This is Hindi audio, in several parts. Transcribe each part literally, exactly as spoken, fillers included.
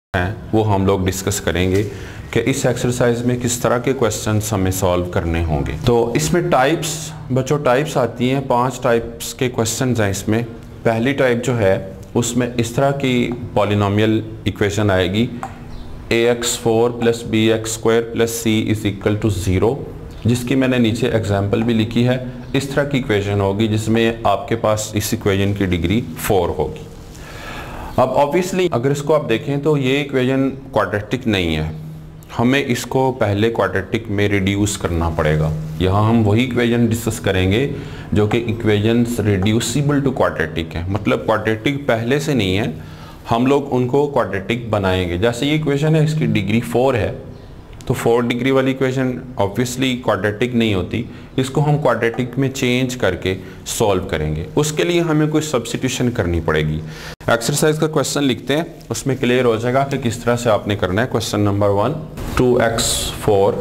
हैं वो हम लोग डिस्कस करेंगे कि इस एक्सरसाइज में किस तरह के क्वेश्चंस हमें सॉल्व करने होंगे। तो इसमें टाइप्स बच्चों टाइप्स आती हैं, पांच टाइप्स के क्वेश्चंस हैं इसमें। पहली टाइप जो है उसमें इस तरह की पॉलिनोमियल इक्वेशन आएगी, a x four plus b x square plus c is equal to zero, जिसकी मैंने नीचे एग्जाम्पल भी लिखी है। इस तरह की इक्वेशन होगी जिसमें आपके पास इस इक्वेशन की डिग्री फोर होगी। अब ऑब्वियसली अगर इसको आप देखें तो ये इक्वेशन क्वाड्रेटिक नहीं है, हमें इसको पहले क्वाड्रेटिक में रिड्यूस करना पड़ेगा। यहाँ हम वही इक्वेशन डिस्कस करेंगे जो कि इक्वेशंस रिड्यूसिबल टू क्वाड्रेटिक है, मतलब क्वाड्रेटिक पहले से नहीं है, हम लोग उनको क्वाड्रेटिक बनाएंगे। जैसे ये इक्वेशन है इसकी डिग्री फोर है, तो फोर डिग्री वाली इक्वेशन ऑब्वियसली क्वाड्रेटिक नहीं होती, इसको हम क्वाड्रेटिक में चेंज करके सॉल्व करेंगे। उसके लिए हमें कोई सब्स्टिट्यूशन करनी पड़ेगी। एक्सरसाइज का क्वेश्चन लिखते हैं, उसमें क्लियर हो जाएगा कि किस तरह से आपने करना है। Question number one, two x four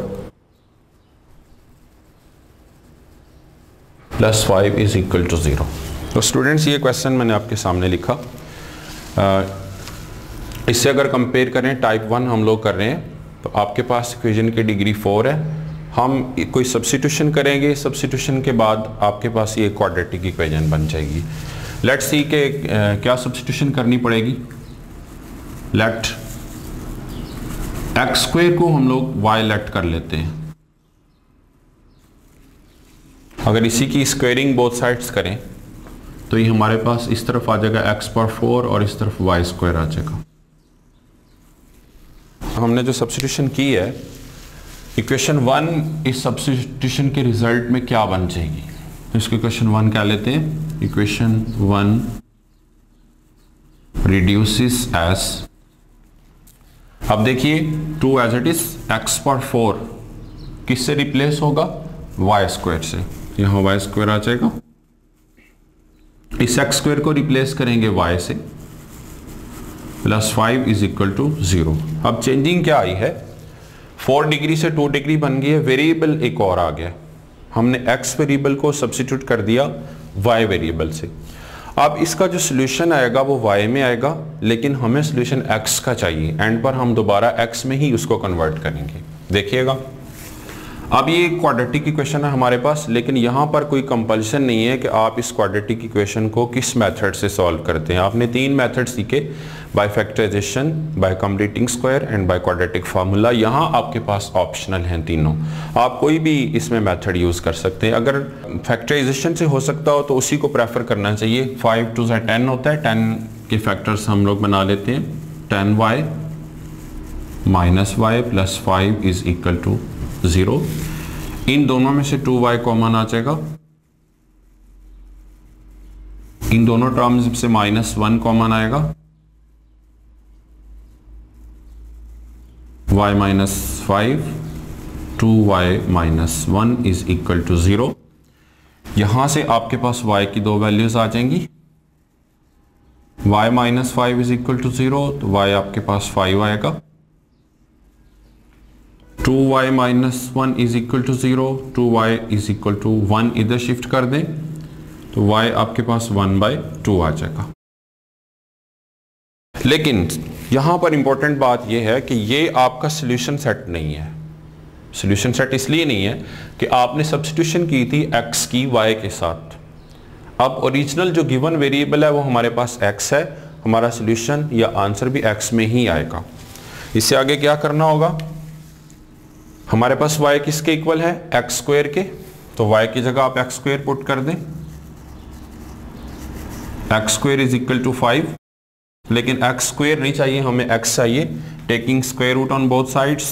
plus five is equal to zero. तो स्टूडेंट्स ये क्वेश्चन मैंने आपके सामने लिखा। आ, इससे अगर कंपेयर करें टाइप वन हम लोग कर रहे हैं, तो आपके पास इक्वेशन की डिग्री फोर है, हम कोई सब्स्टिट्यूशन करेंगे, सब्स्टिट्यूशन के बाद आपके पास ये क्वाड्रेटिक इक्वेशन बन जाएगी। लेट्स सी के क्या सब्स्टिट्यूशन करनी पड़ेगी। लेट एक्स स्क्वायर को हम लोग वाई लेट कर लेते हैं। अगर इसी की स्क्वायरिंग बोथ साइड्स करें तो ये हमारे पास इस तरफ आ जाएगा एक्स पावर फोर और इस तरफ वाई स्क्वायर आ जाएगा। हमने जो सब्स्टिट्यूशन की है इक्वेशन वन, इस सब्स्टिट्यूशन के रिजल्ट में क्या बन जाएगी, इसको इक्वेशन वन क्या लेते हैं, इक्वेशन वन रिड्यूसेस एज, अब देखिए to as it is x power four किससे रिप्लेस होगा, वाई स्क्वायर से, यहां वाई स्क्वायर आ जाएगा। इस एक्स स्क्वायर को रिप्लेस करेंगे वाई से, plus five is equal to zero. अब चेंजिंग क्या आई है, फोर डिग्री से टू डिग्री बन गई है, वेरिएबल एक और आ गया, हमने x वेरिएबल को सब्स्टिट्यूट कर दिया y वेरिएबल से। अब इसका जो सोल्यूशन आएगा वो y में आएगा, लेकिन हमें सोल्यूशन x का चाहिए, एंड पर हम दोबारा x में ही उसको कन्वर्ट करेंगे। देखिएगा अब ये क्वाड्रेटिक इक्वेशन है हमारे पास, लेकिन यहाँ पर कोई कंपल्शन नहीं है कि आप इस क्वाड्रेटिक इक्वेशन को किस मेथड से सॉल्व करते हैं। आपने तीन मेथड सीखे, by factorization, by completing square and by quadratic formula. यहाँ आपके पास ऑप्शनल हैं तीनों, आप कोई भी इसमें मेथड यूज कर सकते हैं। अगर फैक्टराइजेशन से हो सकता हो तो उसी को प्रेफर करना चाहिए। फाइव टू से टेन होता है, टेन के फैक्टर्स हम लोग बना लेते हैं, ten y minus y plus five is equal to zero. इन दोनों में से टू वाई कॉमन आ जाएगा, इन दोनों टर्म्स से माइनस वन कॉमन आएगा, y minus five, two y minus one is equal to zero. यहां से आपके पास y की दो वैल्यूज आ जाएंगी, y minus five is equal to zero, तो y आपके पास फाइव आएगा, two y minus one is equal to zero, two y is equal to one इधर शिफ्ट कर दें तो y आपके पास वन बाई टू आ जाएगा। लेकिन यहां पर इंपॉर्टेंट बात यह है कि ये आपका सॉल्यूशन सेट नहीं है। सॉल्यूशन सेट इसलिए नहीं है कि आपने सब्स्टिट्यूशन की थी x की y के साथ। अब ओरिजिनल जो गिवन वेरिएबल है वो हमारे पास x है, हमारा सॉल्यूशन या आंसर भी x में ही आएगा। इससे आगे क्या करना होगा, हमारे पास y किसके इक्वल है, एक्स स्क्वायर के, तो y की जगह आप एक्स स्क्वायर पुट कर दें, x square is equal to five, लेकिन एक्स स्क्वायर नहीं चाहिए, हमें x चाहिए, taking square root on both sides,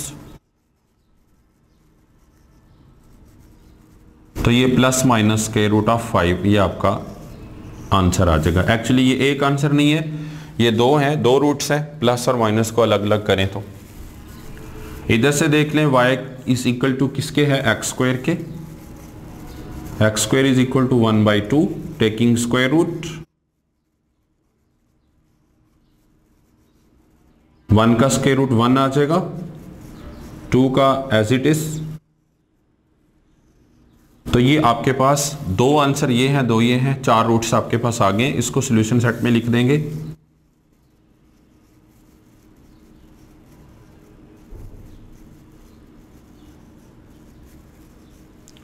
तो ये plus minus square root of five, ये आपका आंसर आ जाएगा। एक्चुअली ये एक आंसर नहीं है, ये दो हैं, दो रूट्स हैं, प्लस और माइनस को अलग अलग करें तो इधर से देख लें y इज इक्वल टू किसके है, एक्स स्क्वायर के, x square is equal to one by two, taking square root, one का स्क्वायर रूट वन आ जाएगा, टू का एज इट इज, तो ये आपके पास दो आंसर ये हैं, दो ये हैं, चार रूट्स आपके पास आ गए। इसको सॉल्यूशन सेट में लिख देंगे।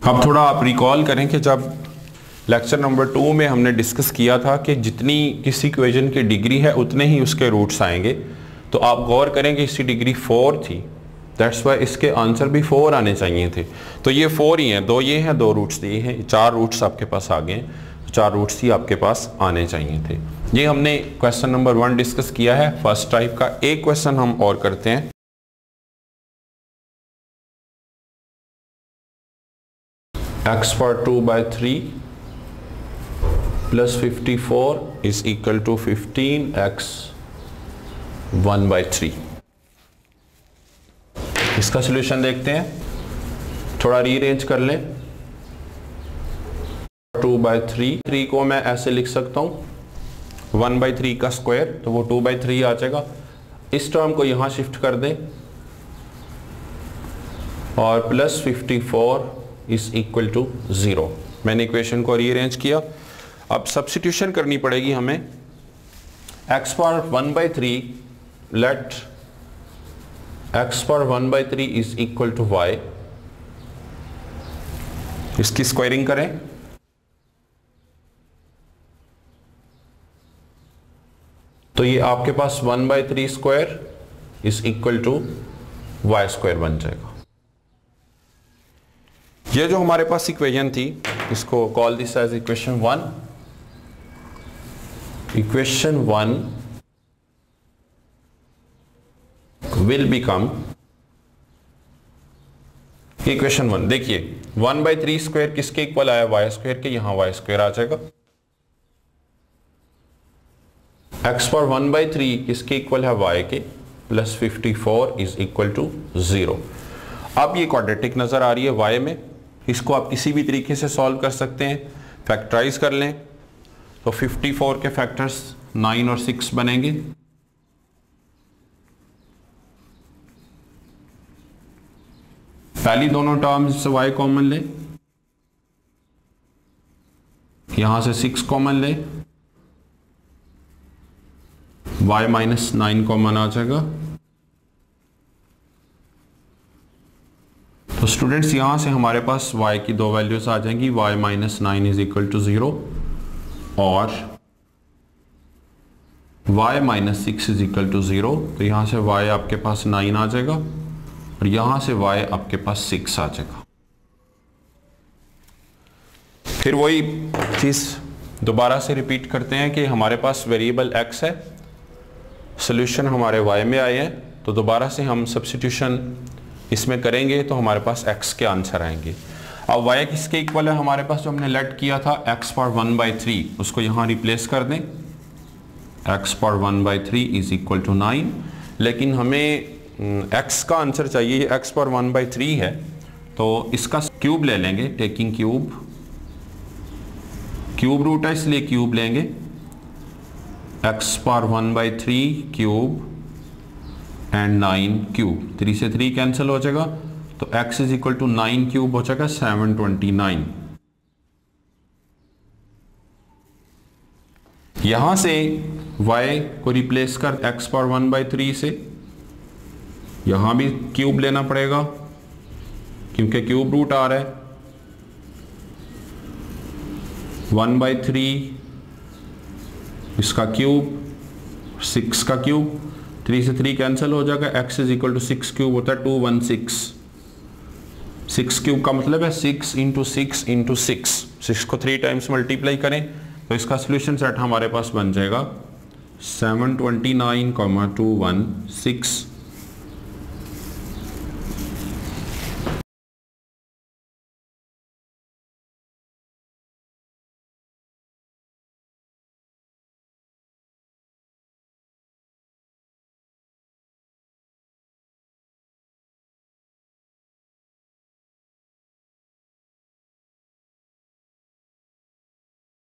अब थोड़ा आप रिकॉल करें कि जब लेक्चर नंबर टू में हमने डिस्कस किया था कि जितनी किसी इक्वेशन की डिग्री है उतने ही उसके रूट्स आएंगे, तो आप गौर करें कि इसकी डिग्री फोर थी, दैट्स वाई इसके आंसर भी फोर आने चाहिए थे। तो ये फोर ही हैं, दो ये हैं, दो रूट्स दिए हैं, चार रूट्स आपके पास आ गए, चार रूट्स ही आपके पास आने चाहिए थे। ये हमने क्वेश्चन नंबर वन डिस्कस किया है फर्स्ट टाइप का। एक क्वेश्चन हम और करते हैं। X power two by three plus fifty four is equal to fifteen x one by three. इसका सॉल्यूशन देखते हैं, थोड़ा रीअरेंज कर लें। टू बाई थ्री, थ्री को मैं ऐसे लिख सकता हूं वन बाई थ्री का स्क्वायर, तो वो टू बाई थ्री आ जाएगा। इस टर्म को यहां शिफ्ट कर दें और plus fifty four is equal to zero. मैंने इक्वेशन को रीअरेंज किया। अब सब्स्टिट्यूशन करनी पड़ेगी हमें। X power one by three, let x power one by three is equal to y. इसकी स्क्वायरिंग करें, तो ये आपके पास one by three square is equal to y square बन जाएगा। ये जो हमारे पास इक्वेशन थी, इसको call this as equation one. Equation one will become equation one. देखिए वन बाई थ्री स्क्वायर किसके इक्वल आया, वाई स्क्वायर के, यहां वाई स्क्वायर आ जाएगा। X power one by three किसके इक्वल है, वाई के, plus fifty four is equal to zero. अब ये क्वाड्रेटिक नजर आ रही है वाई में, इसको आप किसी भी तरीके से सॉल्व कर सकते हैं। फैक्टराइज कर लें तो फिफ्टी फोर के फैक्टर्स नाइन और सिक्स बनेंगे। पहली दोनों टर्म्स से y कॉमन ले, यहां से सिक्स कॉमन ले, y माइनस नाइन कॉमन आ जाएगा। तो स्टूडेंट्स यहां से हमारे पास y की दो वैल्यूज आ जाएंगी, y minus nine is equal to zero और y minus six is equal to zero. तो यहां से y आपके पास नाइन आ जाएगा और यहां से y आपके पास सिक्स आ जाएगा। फिर वही चीज दोबारा से रिपीट करते हैं कि हमारे पास वेरिएबल x है, सॉल्यूशन हमारे y में आए हैं, तो दोबारा से हम सब्स्टिट्यूशन इसमें करेंगे तो हमारे पास x के आंसर आएंगे। अब y किसके इक्वल है, हमारे पास जो हमने लेट किया था x power one by three, उसको यहां रिप्लेस कर दें। x power one by three is equal to nine, लेकिन हमें x का आंसर चाहिए। ये x power one by three है, तो इसका क्यूब ले लेंगे, टेकिंग क्यूब, क्यूब रूट है इसलिए क्यूब लेंगे। x power one by three cube and nine cube, three से थ्री कैंसिल हो जाएगा, तो x is equal to nine cube हो जाएगा सेवन ट्वेंटी नाइन। यहां से y को रिप्लेस कर x power one by three से, यहां भी क्यूब लेना पड़ेगा क्योंकि क्यूब रूट आ रहा है। वन बाई थ्री इसका क्यूब, सिक्स का क्यूब, थ्री से थ्री कैंसिल हो जाएगा, x is equal to six cube होता है two one six. Six cube का मतलब है six into six into six, six को थ्री टाइम्स मल्टीप्लाई करें तो इसका सोल्यूशन सेट हमारे पास बन जाएगा seven twenty nine comma two one six